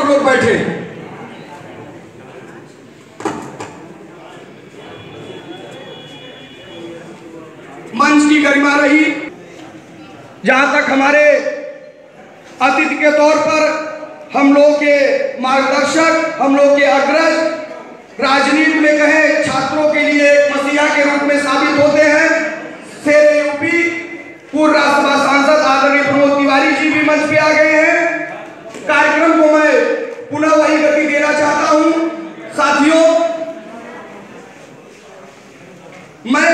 सब लोग बैठे। मंच की गरिमा रही। जहां तक हमारे अतिथि के तौर पर हम लोग के मार्गदर्शक, हम लोग के अग्रज, राजनीति में कहें छात्रों के लिए एक मसीहा के रूप में साबित होते हैं। शेर यूपी पूर्व राज्यसभा सांसद आदरणीय प्रमोद तिवारी जी भी मंच पे आ गए हैं। कार्यक्रम को मैं पुनः वही गति देना चाहता हूं। साथियों, मैं